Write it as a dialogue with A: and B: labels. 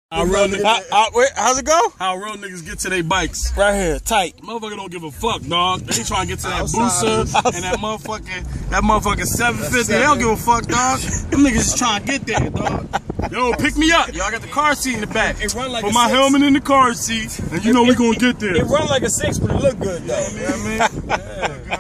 A: How's it go?
B: How real niggas get to their bikes.
A: Right here, tight.
B: Motherfucker don't give a fuck, dog. They trying to get to that booster and that motherfucking 750. They don't give a fuck, dog. Them niggas just trying to get there, dog. Yo, pick me up. Yo, I got the car seat in the back.
A: It run like
B: Put my helmet in the car seat, and you know we gonna get there.
A: It run like a 6, but it look good though.
B: You know what I mean? Yeah.